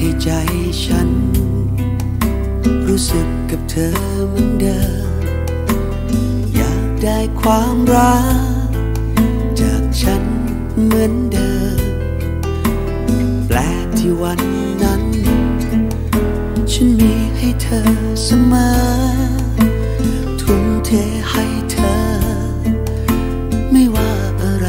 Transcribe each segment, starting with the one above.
ให้ใจฉันรู้สึกกับเธอเหมือนเดิมอยากได้ความรักจากฉันเหมือนเดิมแปลกที่วันนั้นฉันมีให้เธอเสมอทุ่มเทให้เธอไม่ว่าอะไร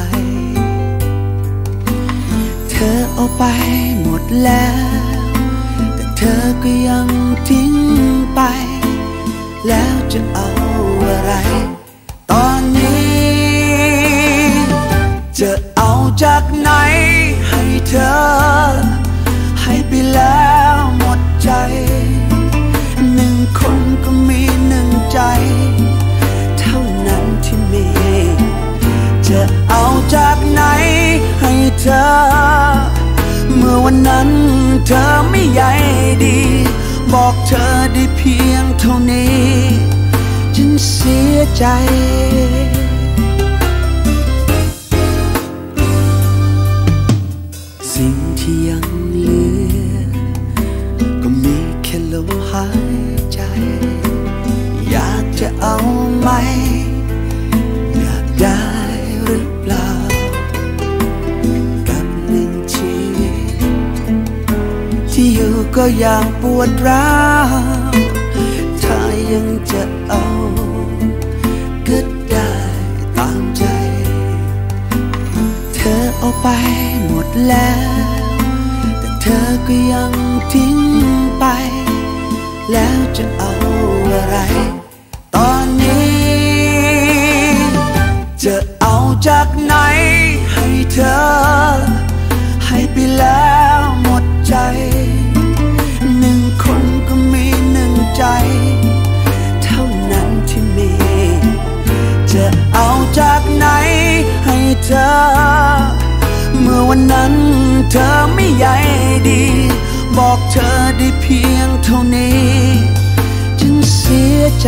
เธอเอาไปหมดแล้วแต่เธอก็ยังทิ้งไปแล้วจะเอาอะไรตอนนี้จะเอาจากไหนให้เธอให้ไปแล้วหมดใจหนึ่งคนก็มีหนึ่งใจเท่านั้นที่มีจะเอาจากไหนให้เธอเมื่อวันนั้นเธอไม่ใยดีบอกเธอได้เพียงเท่านี้ฉันเสียใจสิ่งที่ยังเหลือก็มีแค่ลมหายใจอยากจะเอาไหมอยากได้หรือเปล่ากับหนึ่งชีวิตที่อยู่ก็ยังปวดร้าวถ้ายังจะเอาก็ได้ตามใจเธอเอาไปหมดแล้วแต่เธอก็ยังทิ้งไปแล้วจะเอาอะไรตอนนี้จะเอาจากไหนให้เธอให้ไปแล้วหมดใจหนึ่งคนก็มีหนึ่งใจเท่านั้นที่มีจะเอาจากไหนให้เธอเมื่อวันนั้นเธอไม่ใยดีบอกเธอได้เพียงเท่านี้ฉันเสียใจ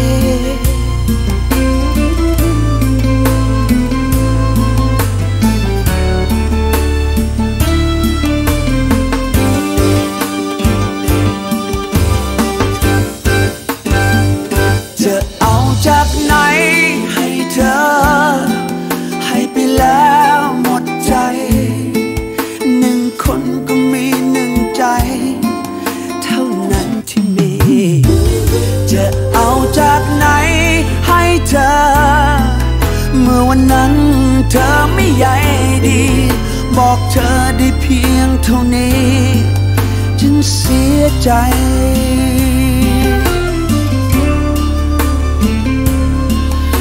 จะเอาจากไหนให้เธอให้ไปแล้วหมดใจหนึ่งคนก็มีหนึ่งใจเท่านั้นที่มีจะเอาจากไหนให้เธอเมื่อวันนั้นเธอไม่ใยดีบอกเธอได้เพียงเท่านี้ฉันเสียใจ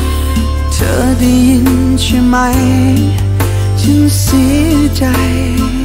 เธอได้ยินใช่ไหมฉันเสียใจ